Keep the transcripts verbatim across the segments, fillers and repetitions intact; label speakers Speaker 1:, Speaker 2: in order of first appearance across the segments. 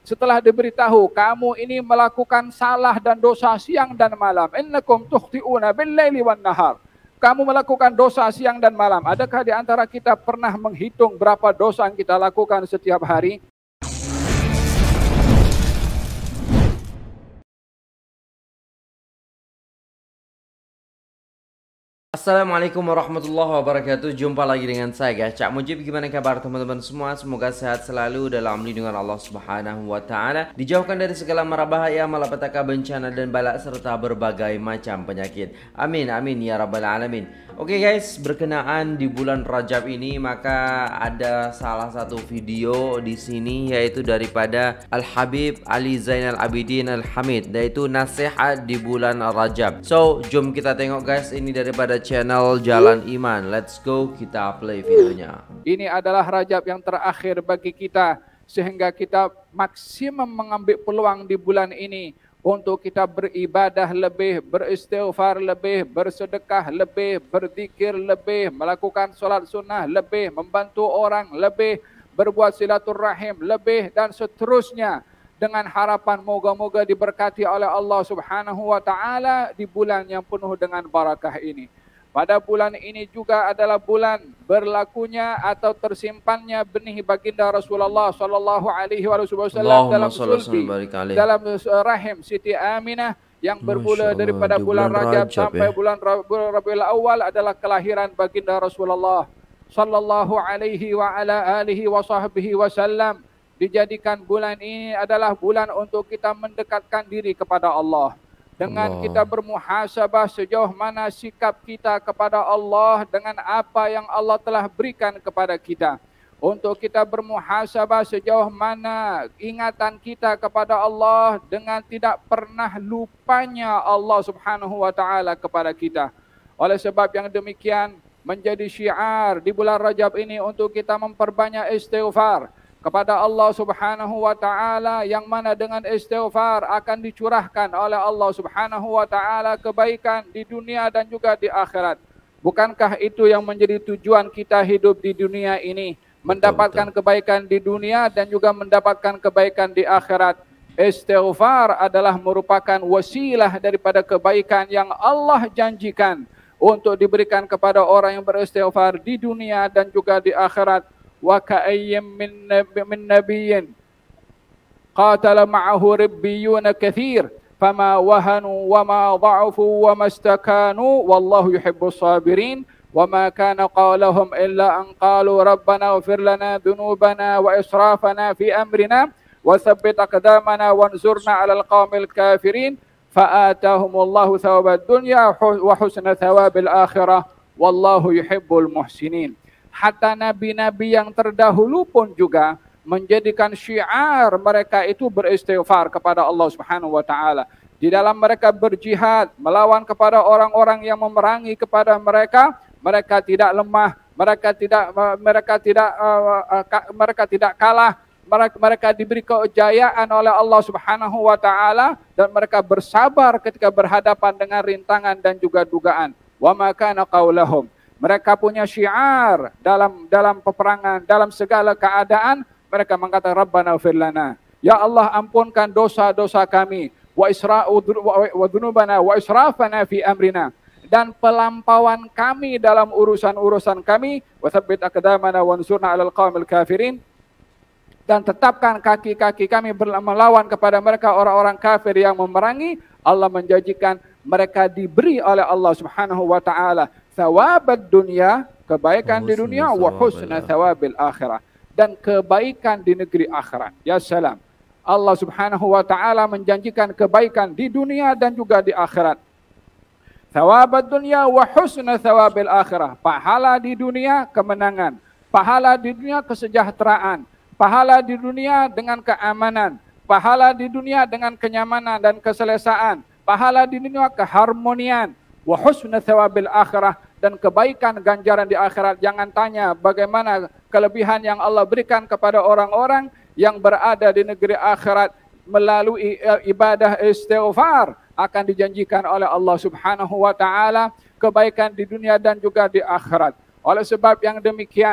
Speaker 1: setelah diberitahu kamu ini melakukan salah dan dosa siang dan malam. Innakum tukhti'una bil-laili wan-nahar. Kamu melakukan dosa siang dan malam. Adakah di antara kita pernah menghitung berapa dosa yang kita lakukan setiap hari?
Speaker 2: Assalamualaikum warahmatullahi wabarakatuh. Jumpa lagi dengan saya guys, Cak Mujib. Gimana kabar teman-teman semua? Semoga sehat selalu dalam lindungan Allah Subhanahu wa taala, dijauhkan dari segala mara bahaya, malapetaka, bencana dan balak serta berbagai macam penyakit. Amin amin ya rabbal alamin. Oke guys, berkenaan di bulan Rajab ini maka ada salah satu video di sini yaitu daripada Al Habib Ali Zainal Abidin Al Hamid, yaitu nasihat di bulan Rajab. So, jom kita tengok guys, ini daripada channel Jalan Iman. Let's go, kita play videonya.
Speaker 1: Ini adalah Rajab yang terakhir bagi kita, sehingga kita maksimum mengambil peluang di bulan ini untuk kita beribadah lebih, beristighfar lebih, bersedekah lebih, berzikir lebih, melakukan solat sunnah lebih, membantu orang lebih, berbuat silaturahim lebih, dan seterusnya, dengan harapan moga-moga diberkati oleh Allah Subhanahu wa taala di bulan yang penuh dengan barakah ini. Pada bulan ini juga adalah bulan berlakunya atau tersimpannya benih baginda Rasulullah sallallahu alaihi wasallam dalam sulbi, dalam rahim Siti Aminah, yang bermula daripada bulan, bulan Rajab, Rajab sampai ya. bulan Rabiul Awal adalah kelahiran baginda Rasulullah sallallahu alaihi wa ala alihi wa sahbihi wasallam. Dijadikan bulan ini adalah bulan untuk kita mendekatkan diri kepada Allah. Dengan Allah. Kita bermuhasabah sejauh mana sikap kita kepada Allah dengan apa yang Allah telah berikan kepada kita. Untuk kita bermuhasabah sejauh mana ingatan kita kepada Allah dengan tidak pernah lupanya Allah Subhanahu wa taala kepada kita. Oleh sebab yang demikian, menjadi syiar di bulan Rajab ini untuk kita memperbanyak istighfar kepada Allah Subhanahu wa taala, yang mana dengan istighfar akan dicurahkan oleh Allah Subhanahu wa taala kebaikan di dunia dan juga di akhirat. Bukankah itu yang menjadi tujuan kita hidup di dunia ini? Mendapatkan betul, betul. kebaikan di dunia dan juga mendapatkan kebaikan di akhirat. Istighfar adalah merupakan wasilah daripada kebaikan yang Allah janjikan untuk diberikan kepada orang yang beristighfar di dunia dan juga di akhirat. Wa ka'ayyim min min nabiyyin qatala ma'ahu rabbiyun katsir fama wahanu wa ma dha'afu wa mastakanu wallahu yuhibbus sabirin wa ma kana qawluhum illa an qalu rabbana ighfir lana dhunubana wa israfana fi amrina wa thabbit aqdamana wanzurna 'alal qaumil kafirin fa'atahumullahu thawabad dunya wa husna thawabil akhirah wallahu yuhibbul muhsinin. Hatta nabi-nabi yang terdahulu pun juga menjadikan syiar mereka itu beristighfar kepada Allah Subhanahu wa taala. Di dalam mereka berjihad melawan kepada orang-orang yang memerangi kepada mereka, mereka tidak lemah, mereka tidak mereka tidak mereka tidak kalah, mereka, mereka diberi kejayaan oleh Allah Subhanahu wa taala, dan mereka bersabar ketika berhadapan dengan rintangan dan juga dugaan. Wa ma kana qaulahum, mereka punya syiar dalam dalam peperangan, dalam segala keadaan. Mereka mengatakan Rabbana ighfir lana, ya Allah ampunkan dosa-dosa kami, wa isra'u wa dzunubana wa israfana fi amrina, dan pelampauan kami dalam urusan-urusan kami, wa tsabbit aqdamana wansurna 'alal qaumil kafirin, dan tetapkan kaki-kaki kami melawan kepada mereka orang-orang kafir yang memerangi. Allah menjanjikan mereka diberi oleh Allah Subhanahu wa taala thawabad dunia, kebaikan di dunia, wa husna thawabil akhirah, dan kebaikan di negeri akhirat. Ya salam. Allah Subhanahu wa taala menjanjikan kebaikan di dunia dan juga di akhirat. Thawabad dunia wa husna thawabil akhirah. Pahala di dunia kemenangan, pahala di dunia kesejahteraan, pahala di dunia dengan keamanan, pahala di dunia dengan kenyamanan dan keselesaan, pahala di dunia keharmonian, wa husna thawabil akhirah, dan kebaikan ganjaran di akhirat. Jangan tanya bagaimana kelebihan yang Allah berikan kepada orang-orang yang berada di negeri akhirat melalui ibadah istighfar. Akan dijanjikan oleh Allah Subhanahu wa taala kebaikan di dunia dan juga di akhirat. Oleh sebab yang demikian,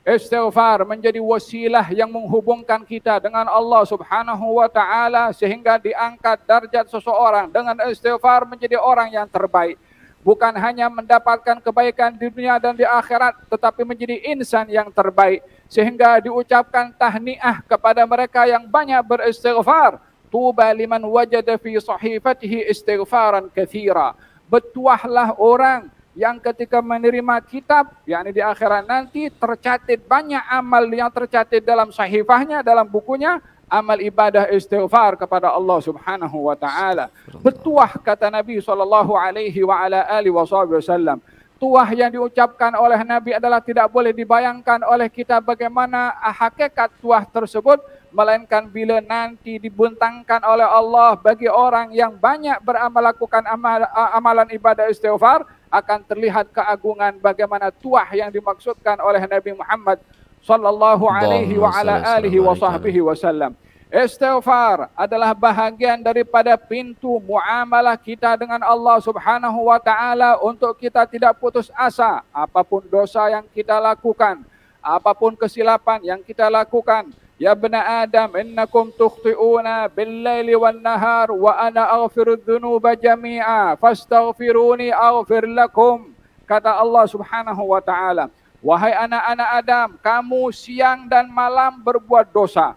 Speaker 1: Istighfar menjadi wasilah yang menghubungkan kita dengan Allah Subhanahu wa taala sehingga diangkat darjat seseorang dengan istighfar menjadi orang yang terbaik. Bukan hanya mendapatkan kebaikan di dunia dan di akhirat, tetapi menjadi insan yang terbaik. Sehingga diucapkan tahniah kepada mereka yang banyak beristighfar. Tuba liman wajada fi sahifatihi istighfaran katsira. Bertuahlah orang yang ketika menerima kitab, yakni di akhirat nanti tercatat banyak amal yang tercatat dalam sahifahnya, dalam bukunya, amal ibadah istighfar kepada Allah Subhanahu wa taala. Bertuah kata Nabi sallallahu alaihi wa ala alihi wasallam. Tuah yang diucapkan oleh Nabi adalah tidak boleh dibayangkan oleh kita bagaimana hakikat tuah tersebut, melainkan bila nanti dibentangkan oleh Allah bagi orang yang banyak beramal lakukan amal, amalan ibadah istighfar, akan terlihat keagungan bagaimana tuah yang dimaksudkan oleh Nabi Muhammad sallallahu alaihi wa ala alihi wa sahbihi wasallam. Istighfar adalah bahagian daripada pintu muamalah kita dengan Allah Subhanahu wa taala untuk kita tidak putus asa apapun dosa yang kita lakukan, apapun kesilapan yang kita lakukan. Ya bani Adam, innakum tukhti'una bil-laili wan-nahar wa ana aghfiru dzunuba jami'a fastaghfiruni aghfir lakum. Kata Allah Subhanahu wa taala, wahai anak-anak Adam, kamu siang dan malam berbuat dosa.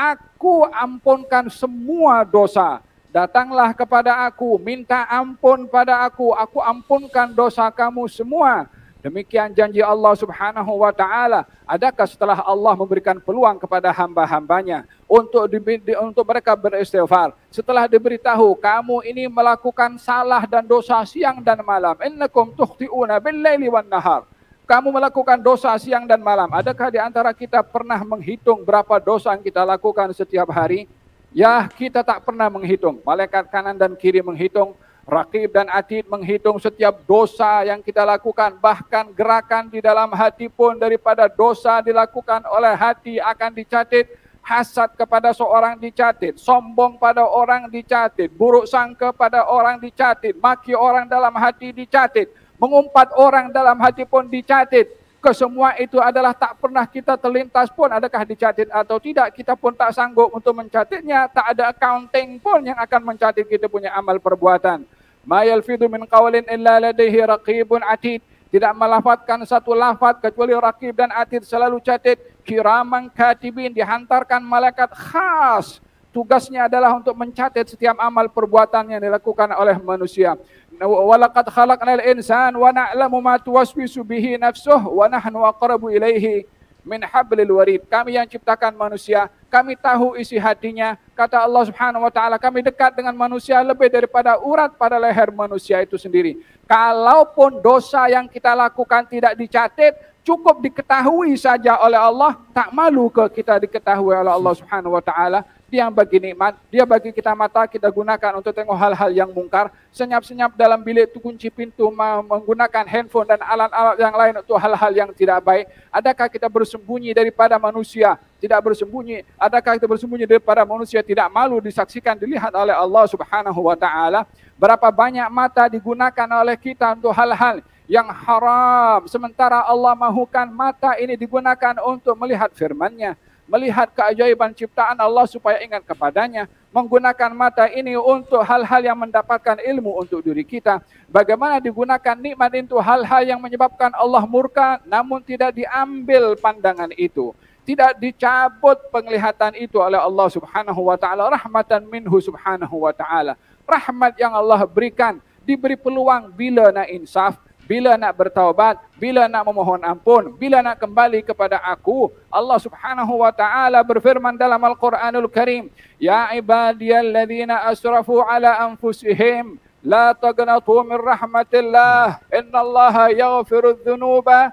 Speaker 1: Aku ampunkan semua dosa. Datanglah kepada aku, minta ampun pada aku, aku ampunkan dosa kamu semua. Demikian janji Allah Subhanahu wa taala. Adakah setelah Allah memberikan peluang kepada hamba-hambanya untuk di, untuk mereka beristighfar, setelah diberitahu kamu ini melakukan salah dan dosa siang dan malam, innakum tukhti'una bil-laili wan-nahar, kamu melakukan dosa siang dan malam, adakah di antara kita pernah menghitung berapa dosa yang kita lakukan setiap hari? Ya, kita tak pernah menghitung. Malaikat kanan dan kiri menghitung, Raqib dan Atid menghitung setiap dosa yang kita lakukan. Bahkan gerakan di dalam hati pun daripada dosa dilakukan oleh hati akan dicatat. Hasad kepada seorang dicatat, sombong pada orang dicatat, buruk sangka pada orang dicatat, maki orang dalam hati dicatat, mengumpat orang dalam hati pun dicatat. Kesemua itu adalah tak pernah kita terlintas pun adakah dicatat atau tidak. Kita pun tak sanggup untuk mencatatnya. Tak ada accounting pun yang akan mencatat kita punya amal perbuatan. Ma yalfidhu min qawlin illa ladaihi raqibun atid. Tidak melafazkan satu lafaz kecuali raqib dan atid selalu catat. Kiraman katibin, dihantarkan malaikat khas. Tugasnya adalah untuk mencatat setiap amal perbuatan yang dilakukan oleh manusia. Walaqad khalaqnal insan wa na'lamu ma tuwaswisu bihi nafsuh wa nahnu aqrabu ilaihi min hablil warid. Kami yang ciptakan manusia, kami tahu isi hatinya. Kata Allah Subhanahu wa taala, kami dekat dengan manusia lebih daripada urat pada leher manusia itu sendiri. Kalaupun dosa yang kita lakukan tidak dicatat, cukup diketahui saja oleh Allah, tak malu ke kita diketahui oleh Allah Subhanahu wa taala. Dia yang bagi nikmat, dia bagi kita mata, kita gunakan untuk tengok hal-hal yang mungkar. Senyap-senyap dalam bilik itu kunci pintu, menggunakan handphone dan alat-alat yang lain untuk hal-hal yang tidak baik. Adakah kita bersembunyi daripada manusia? Tidak bersembunyi. Adakah kita bersembunyi daripada manusia? Tidak malu disaksikan, dilihat oleh Allah Subhanahu wa taala. Berapa banyak mata digunakan oleh kita untuk hal-hal yang haram, sementara Allah mahukan mata ini digunakan untuk melihat firman-Nya, melihat keajaiban ciptaan Allah supaya ingat kepadanya, menggunakan mata ini untuk hal-hal yang mendapatkan ilmu untuk diri kita. Bagaimana digunakan nikmat itu hal-hal yang menyebabkan Allah murka, namun tidak diambil pandangan itu, tidak dicabut penglihatan itu oleh Allah Subhanahu wa taala, rahmatan minhu Subhanahu wa taala. Rahmat yang Allah berikan, diberi peluang bila nak insaf, bila nak bertaubat, bila nak memohon ampun, bila nak kembali kepada aku. Allah Subhanahu wa taala berfirman dalam Al-Qur'anul Karim, ya ibadiyalladzina asrafu ala anfusihim la taqnatu min rahmatillah innallaha yaghfirudz dzunuba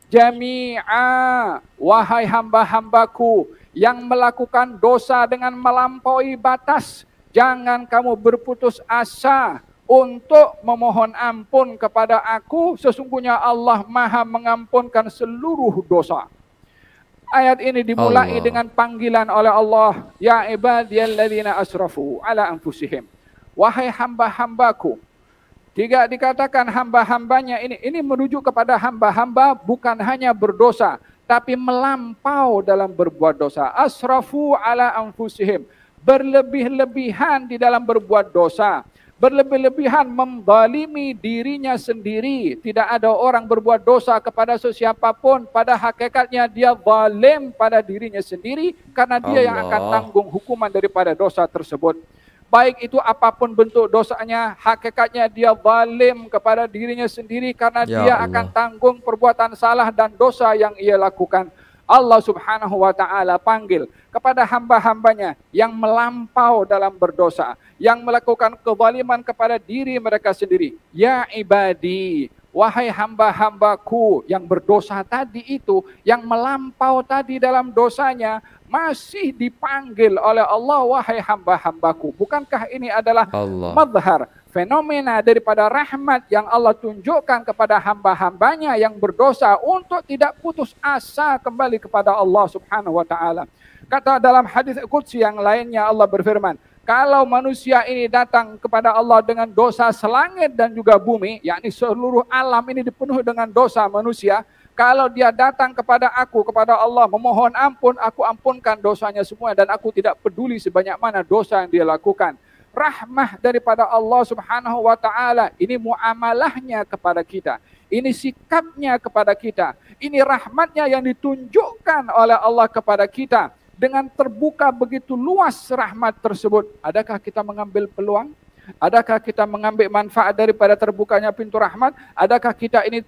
Speaker 1: jami'a. Wahai hamba-hambaku yang melakukan dosa dengan melampaui batas, jangan kamu berputus asa untuk memohon ampun kepada aku, sesungguhnya Allah Maha mengampunkan seluruh dosa. Ayat ini dimulai Allah dengan panggilan oleh Allah, ya ibadiyalladzina asrafu ala anfusihim. Wahai hamba-hambaku. Tidak dikatakan hamba-hambanya ini, ini merujuk kepada hamba-hamba bukan hanya berdosa, tapi melampau dalam berbuat dosa. Asrafu ala anfusihim, berlebih-lebihan di dalam berbuat dosa, berlebih-lebihan menzalimi dirinya sendiri. Tidak ada orang berbuat dosa kepada sesiapapun, pada hakikatnya dia zalim pada dirinya sendiri, karena dia Allah yang akan tanggung hukuman daripada dosa tersebut. Baik itu apapun bentuk dosanya, hakikatnya dia zalim kepada dirinya sendiri, karena ya dia Allah akan tanggung perbuatan salah dan dosa yang ia lakukan. Allah subhanahu wa ta'ala panggil kepada hamba-hambanya yang melampau dalam berdosa, yang melakukan kezaliman kepada diri mereka sendiri. Ya ibadi, wahai hamba-hambaku yang berdosa tadi itu, yang melampau tadi dalam dosanya, masih dipanggil oleh Allah, wahai hamba-hambaku. Bukankah ini adalah Allah mazhar, fenomena daripada rahmat yang Allah tunjukkan kepada hamba-hambanya yang berdosa untuk tidak putus asa kembali kepada Allah subhanahu wa ta'ala. Kata dalam hadis qudsi yang lainnya, Allah berfirman, kalau manusia ini datang kepada Allah dengan dosa selangit dan juga bumi, yakni seluruh alam ini dipenuhi dengan dosa manusia, kalau dia datang kepada aku, kepada Allah, memohon ampun, aku ampunkan dosanya semua dan aku tidak peduli sebanyak mana dosa yang dia lakukan. Rahmah daripada Allah subhanahu wa ta'ala, ini muamalahnya kepada kita, ini sikapnya kepada kita, ini rahmatnya yang ditunjukkan oleh Allah kepada kita. Dengan terbuka begitu luas rahmat tersebut, adakah kita mengambil peluang? Adakah kita mengambil manfaat daripada terbukanya pintu rahmat? Adakah kita ini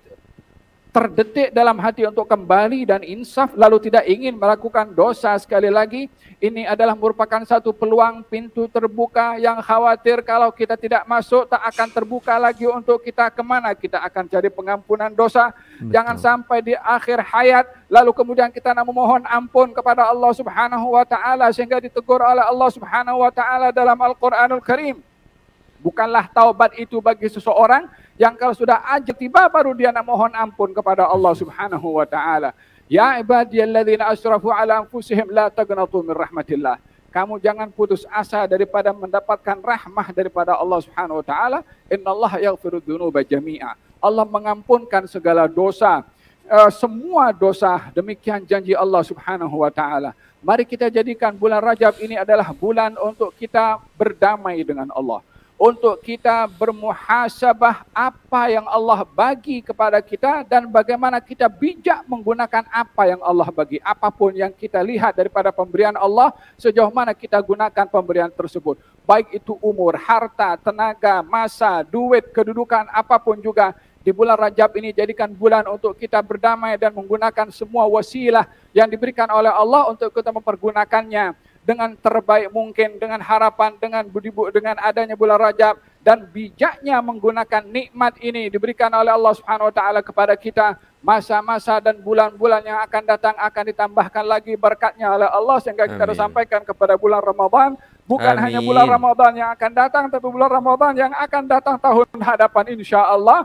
Speaker 1: terdetik dalam hati untuk kembali dan insaf, lalu tidak ingin melakukan dosa sekali lagi? Ini adalah merupakan satu peluang, pintu terbuka yang khawatir kalau kita tidak masuk, tak akan terbuka lagi untuk kita. Kemana kita akan cari pengampunan dosa? Betul. Jangan sampai di akhir hayat, lalu kemudian kita nak memohon ampun kepada Allah subhanahu wa ta'ala, sehingga ditegur oleh Allah subhanahu wa ta'ala dalam Al-Quranul Karim. Bukanlah taubat itu bagi seseorang yang kalau sudah ajal tiba baru dia nak mohon ampun kepada Allah subhanahu wa ta'ala. Ya ibadiyalladzina asrafu ala anfusihim la taqnatu min rahmatillah. Kamu jangan putus asa daripada mendapatkan rahmah daripada Allah subhanahu wa ta'ala. Innallaha yaghfirudz dzunuba jami'a. Allah mengampunkan segala dosa, uh, semua dosa. Demikian janji Allah subhanahu wa ta'ala. Mari kita jadikan bulan Rajab ini adalah bulan untuk kita berdamai dengan Allah, untuk kita bermuhasabah apa yang Allah bagi kepada kita dan bagaimana kita bijak menggunakan apa yang Allah bagi. Apapun yang kita lihat daripada pemberian Allah, sejauh mana kita gunakan pemberian tersebut. Baik itu umur, harta, tenaga, masa, duit, kedudukan, apapun juga. Di bulan Rajab ini jadikan bulan untuk kita berdamai dan menggunakan semua wasilah yang diberikan oleh Allah untuk kita mempergunakannya dengan terbaik mungkin, dengan harapan, dengan budi dengan adanya bulan Rajab dan bijaknya menggunakan nikmat ini diberikan oleh Allah Subhanahu wa taala kepada kita. Masa-masa dan bulan-bulan yang akan datang akan ditambahkan lagi berkatnya oleh Allah sehingga kita Amin. Sampaikan kepada bulan Ramadan. Bukan Amin. Hanya bulan Ramadan yang akan datang, tapi bulan Ramadan yang akan datang tahun hadapan insya Allah.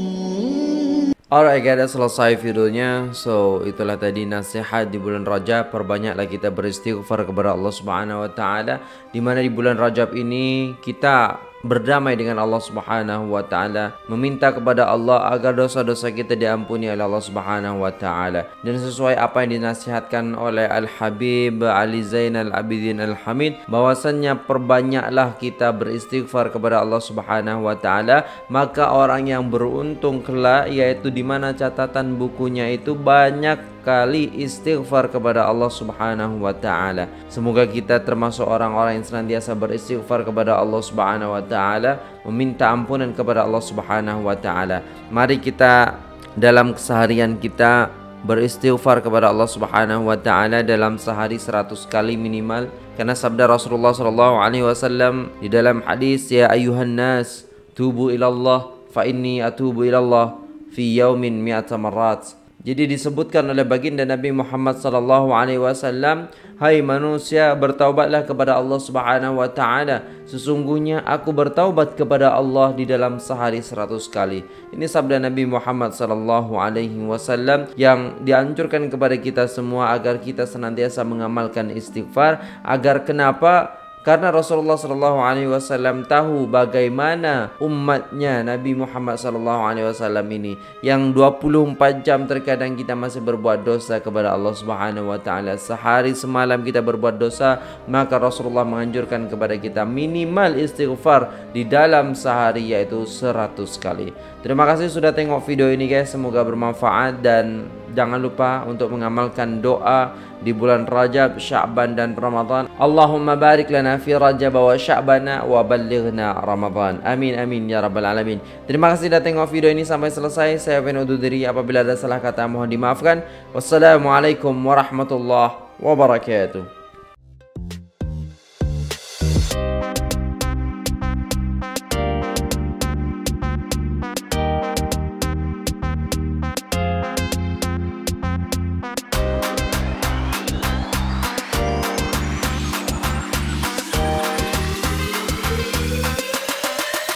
Speaker 2: Alright guys, selesai videonya. So itulah tadi nasihat di bulan Rajab. Perbanyaklah kita beristighfar kepada Allah Subhanahu wa taala, di mana di bulan Rajab ini kita berdamai dengan Allah Subhanahu wa taala, meminta kepada Allah agar dosa-dosa kita diampuni oleh Allah Subhanahu wa taala. Dan sesuai apa yang dinasihatkan oleh Al-Habib Ali Zainal Abidin Al-Hamid, bahwasannya perbanyaklah kita beristighfar kepada Allah Subhanahu wa taala, maka orang yang beruntung kelak, yaitu di mana catatan bukunya itu banyak kali istighfar kepada Allah Subhanahu wa taala. Semoga kita termasuk orang-orang yang senantiasa beristighfar kepada Allah Subhanahu wa taala, meminta ampunan kepada Allah Subhanahu wa taala. Mari kita dalam keseharian kita beristighfar kepada Allah Subhanahu wa taala dalam sehari seratus kali minimal, karena sabda Rasulullah sallallahu alaihi wasallam di dalam hadis, ya ayuhan nas tubu ilallah fa inni atubu ilallah fi yaumin mi'ata marrat. Jadi disebutkan oleh baginda Nabi Muhammad sallallahu alaihi wasallam, hai manusia, bertaubatlah kepada Allah Subhanahu wa taala. Sesungguhnya aku bertaubat kepada Allah di dalam sehari seratus kali. Ini sabda Nabi Muhammad sallallahu alaihi wasallam yang dianjurkan kepada kita semua agar kita senantiasa mengamalkan istighfar. Agar kenapa? Karena Rasulullah Shallallahu Alaihi Wasallam tahu bagaimana umatnya Nabi Muhammad Shallallahu Alaihi Wasallam ini yang dua puluh empat jam terkadang kita masih berbuat dosa kepada Allah Subhanahu Wa Taala. Sehari semalam kita berbuat dosa, maka Rasulullah menganjurkan kepada kita minimal istighfar di dalam sehari yaitu seratus kali. Terima kasih sudah tengok video ini guys, semoga bermanfaat dan jangan lupa untuk mengamalkan doa di bulan Rajab, Sya'ban dan Ramadan. Allahumma barik lana fi Rajab wa Sya'bana wa ballighna Ramadan. Amin amin ya rabbal alamin. Terima kasih sudah tengok video ini sampai selesai. Saya Fen undur diri, apabila ada salah kata mohon dimaafkan. Wassalamualaikum warahmatullahi wabarakatuh.